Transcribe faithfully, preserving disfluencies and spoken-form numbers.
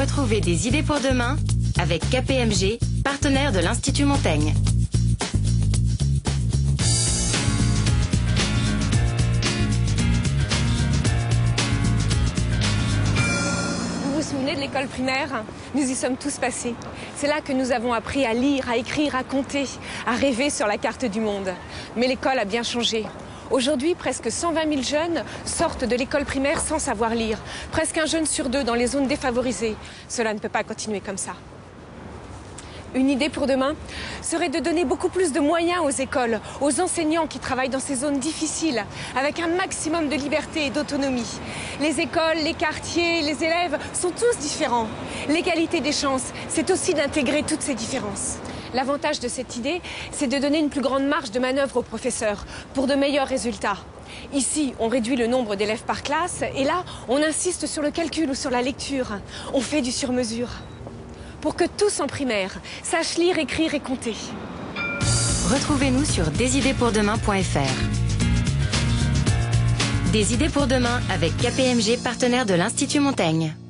Retrouvez des idées pour demain avec K P M G, partenaire de l'Institut Montaigne. Vous vous souvenez de l'école primaire? Nous y sommes tous passés. C'est là que nous avons appris à lire, à écrire, à compter, à rêver sur la carte du monde. Mais l'école a bien changé. Aujourd'hui, presque cent vingt mille jeunes sortent de l'école primaire sans savoir lire. Presque un jeune sur deux dans les zones défavorisées. Cela ne peut pas continuer comme ça. Une idée pour demain serait de donner beaucoup plus de moyens aux écoles, aux enseignants qui travaillent dans ces zones difficiles, avec un maximum de liberté et d'autonomie. Les écoles, les quartiers, les élèves sont tous différents. L'égalité des chances, c'est aussi d'intégrer toutes ces différences. L'avantage de cette idée, c'est de donner une plus grande marge de manœuvre aux professeurs pour de meilleurs résultats. Ici, on réduit le nombre d'élèves par classe et là, on insiste sur le calcul ou sur la lecture. On fait du sur-mesure. Pour que tous en primaire sachent lire, écrire et compter. Retrouvez-nous sur des idées pour demain point F R. Des idées pour demain avec K P M G, partenaire de l'Institut Montaigne.